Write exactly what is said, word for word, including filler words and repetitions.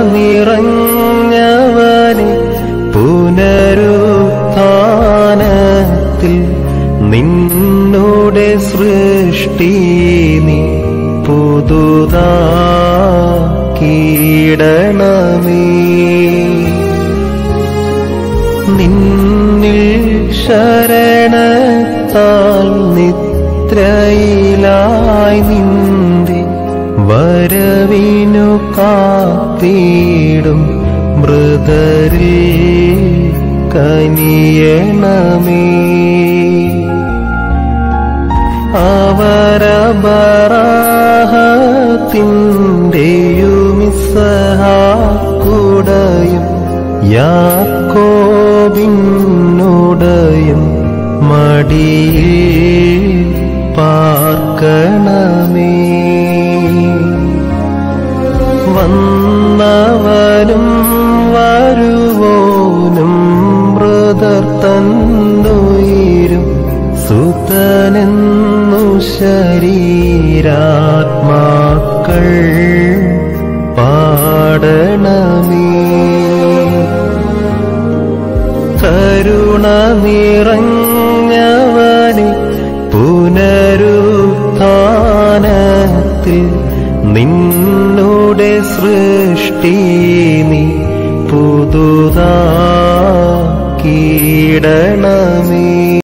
നിറഞ്ഞവനെ പുനരുത്ഥാനത്തിൽ നിന്നോടെ സൃഷ്ടി നീ പുതുതാക്കിയിടണമേ. നിന്നിൽ ശരണത്താൽ നിദ്രയിലായി നിന്റെ വരവിനു കാത്തിടും മൃതരിൽ കനിയണമേ. അവരബറാഹത്തിന്റെയും ഇസ്ഹാക്കുടയും യാക്കോബിനുടയും മടിയിൽ പാർക്കണമേ. വന്നവനും വരുവോനും മൃതർ തന്നുയിരും സുതനെന്നു ശരീരാത്മാക്കൾ പാടണമേ. കരുണ നിറഞ്ഞവനെ പുനരുത്ഥാനത്തിൽ നിന്നോടെ സൃഷ്ടി നീ പുതുതാക്കിയിടണമേ.